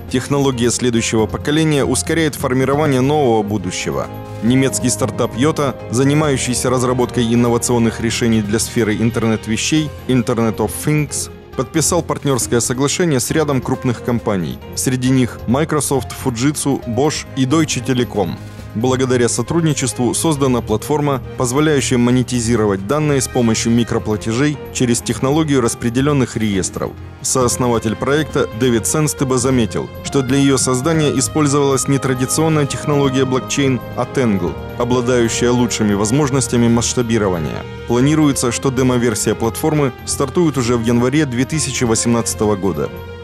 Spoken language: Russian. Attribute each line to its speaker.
Speaker 1: Технология следующего поколения ускоряет формирование нового будущего. Немецкий стартап Yota, занимающийся разработкой инновационных решений для сферы интернет-вещей Internet of Things, подписал партнерское соглашение с рядом крупных компаний. Среди них Microsoft, Fujitsu, Bosch и Deutsche Telekom. Благодаря сотрудничеству создана платформа, позволяющая монетизировать данные с помощью микроплатежей через технологию распределенных реестров. Сооснователь проекта Дэвид Сенстеба заметил, что для ее создания использовалась не традиционная технология блокчейн, а Tangle, обладающая лучшими возможностями масштабирования. Планируется, что демо-версия платформы стартует уже в январе 2018 года.